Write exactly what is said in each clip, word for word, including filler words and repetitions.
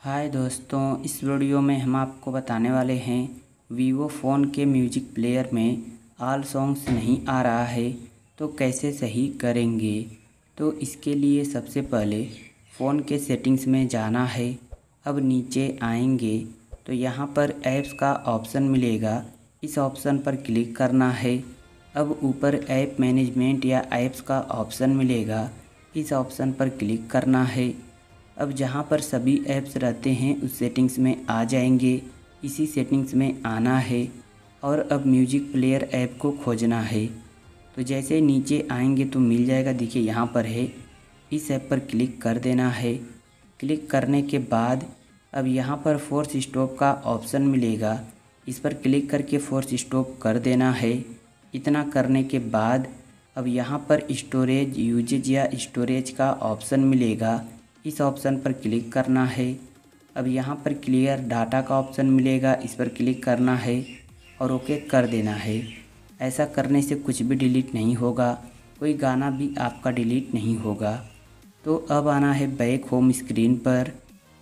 हाय दोस्तों, इस वीडियो में हम आपको बताने वाले हैं वीवो फ़ोन के म्यूजिक प्लेयर में ऑल सॉन्ग्स नहीं आ रहा है तो कैसे सही करेंगे। तो इसके लिए सबसे पहले फ़ोन के सेटिंग्स में जाना है। अब नीचे आएंगे तो यहाँ पर ऐप्स का ऑप्शन मिलेगा, इस ऑप्शन पर क्लिक करना है। अब ऊपर ऐप मैनेजमेंट या ऐप्स का ऑप्शन मिलेगा, इस ऑप्शन पर क्लिक करना है। अब जहाँ पर सभी ऐप्स रहते हैं उस सेटिंग्स में आ जाएंगे, इसी सेटिंग्स में आना है और अब म्यूजिक प्लेयर ऐप को खोजना है। तो जैसे नीचे आएंगे तो मिल जाएगा, देखिए यहाँ पर है, इस ऐप पर क्लिक कर देना है। क्लिक करने के बाद अब यहाँ पर फोर्स स्टॉप का ऑप्शन मिलेगा, इस पर क्लिक करके फोर्स स्टॉप कर देना है। इतना करने के बाद अब यहाँ पर स्टोरेज यूजेज या स्टोरेज का ऑप्शन मिलेगा, इस ऑप्शन पर क्लिक करना है। अब यहाँ पर क्लियर डाटा का ऑप्शन मिलेगा, इस पर क्लिक करना है और ओके कर देना है। ऐसा करने से कुछ भी डिलीट नहीं होगा, कोई गाना भी आपका डिलीट नहीं होगा। तो अब आना है बैक होम स्क्रीन पर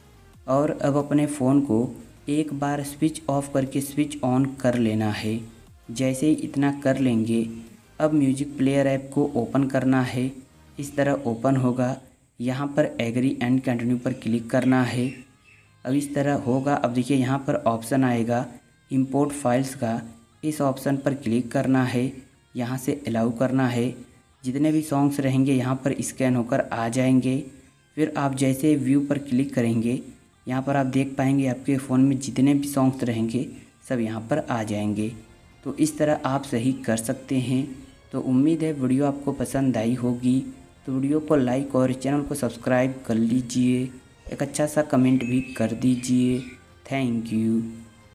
और अब अपने फ़ोन को एक बार स्विच ऑफ करके स्विच ऑन कर लेना है। जैसे ही इतना कर लेंगे अब म्यूजिक प्लेयर ऐप को ओपन करना है, इस तरह ओपन होगा। यहाँ पर एग्री एंड कंटिन्यू पर क्लिक करना है। अब इस तरह होगा। अब देखिए यहाँ पर ऑप्शन आएगा इंपोर्ट फाइल्स का, इस ऑप्शन पर क्लिक करना है, यहाँ से अलाउ करना है। जितने भी सॉन्ग्स रहेंगे यहाँ पर स्कैन होकर आ जाएंगे। फिर आप जैसे व्यू पर क्लिक करेंगे यहाँ पर आप देख पाएंगे आपके फ़ोन में जितने भी सॉन्ग्स रहेंगे सब यहाँ पर आ जाएंगे। तो इस तरह आप सही कर सकते हैं। तो उम्मीद है वीडियो आपको पसंद आई होगी। तो वीडियो को लाइक और चैनल को सब्सक्राइब कर लीजिए, एक अच्छा सा कमेंट भी कर दीजिए। Thank you.